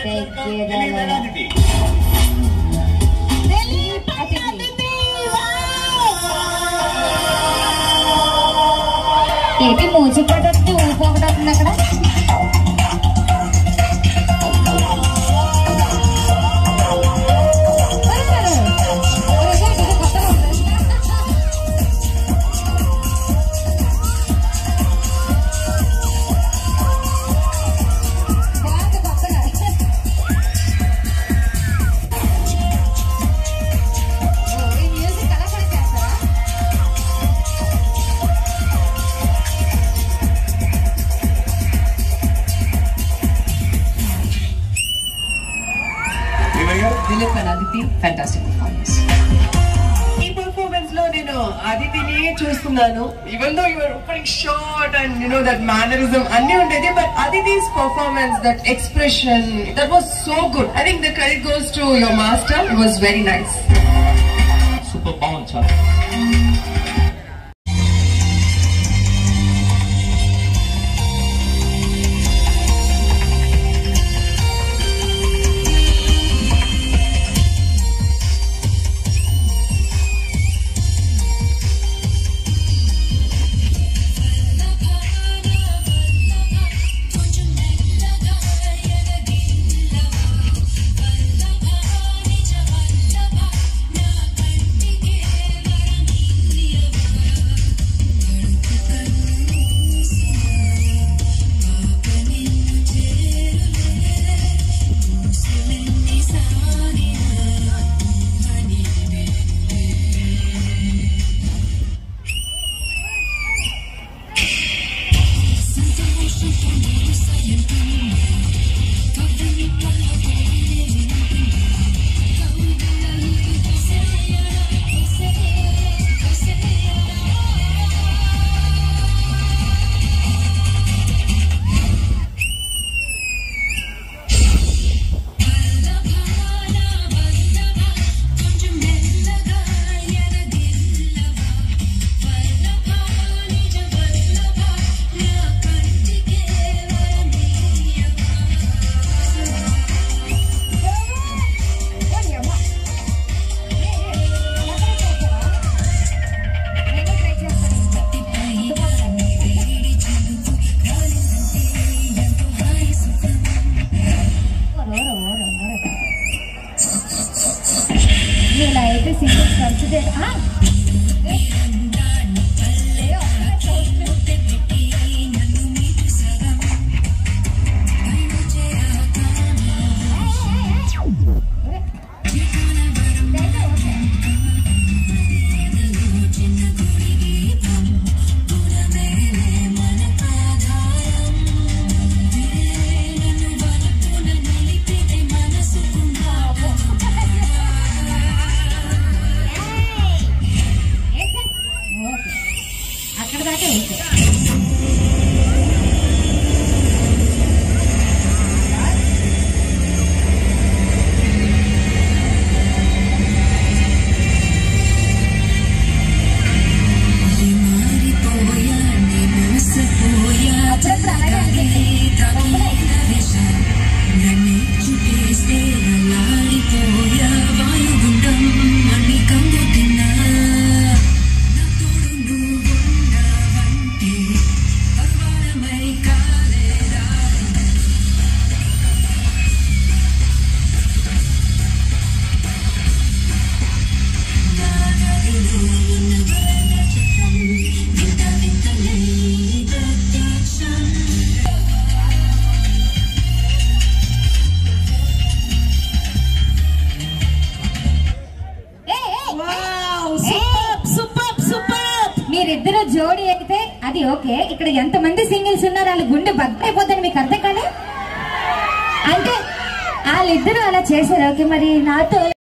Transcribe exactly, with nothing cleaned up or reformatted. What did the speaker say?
ఏంటి మూచిపడొచ్చి ఊపోకటవుతుంది అక్కడ. Dileep and Adithe, fantastic performance. ఈ performance లో నేను అదితిని చూస్తున్నాను. Even though you were opening short and you know that mannerism అన్ని ఉండేది, but Adithi's performance, that expression, that was so good. I think the credit goes to your master. It was very nice. Super bounce. Huh? ఇలా అయితే singles consider అక్కడ దాకా okay. మీరిద్దరు జోడీ అయితే అది ఓకే. ఇక్కడ ఎంత మంది సింగిల్స్ ఉన్నారు, వాళ్ళ గుండె బద్దైపోతుంది. మీకు అర్థం కాలే అంటే వాళ్ళిద్దరూ అలా చేశారు. ఓకే, మరి నాతో